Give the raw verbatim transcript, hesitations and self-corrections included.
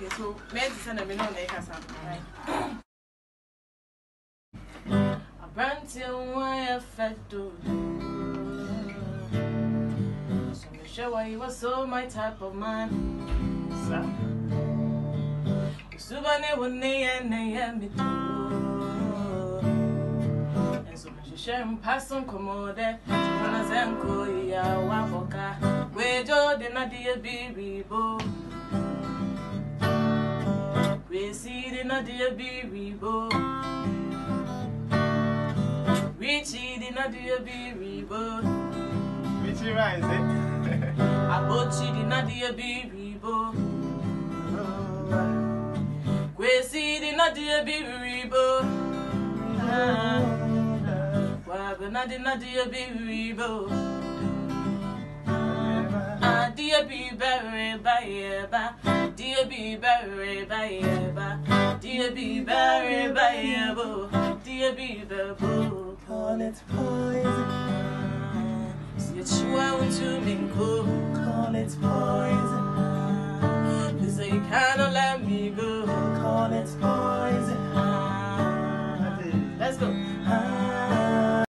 Okay, so maybe send a minute make us right. I burnt till I fed to. So me show why you was so my type of man. So Subane wone and me too. And so me share pass on commode. Jonas and Koya Waboka. Where Joe did not dear baby bo. We see the Nadia baby bo. Richie the Nadia baby bo. Richie Rise, eh? Abochi the Nadia baby bo. We see the Nadia baby bo. Wabana the Nadia baby bo. Dear be buried by Eba, dear be buried by Eba, dear be buried by Eba, dear be buried. Call it poison. See it you out to me go. Call it poison. You say you cannot let me go. Call it poison.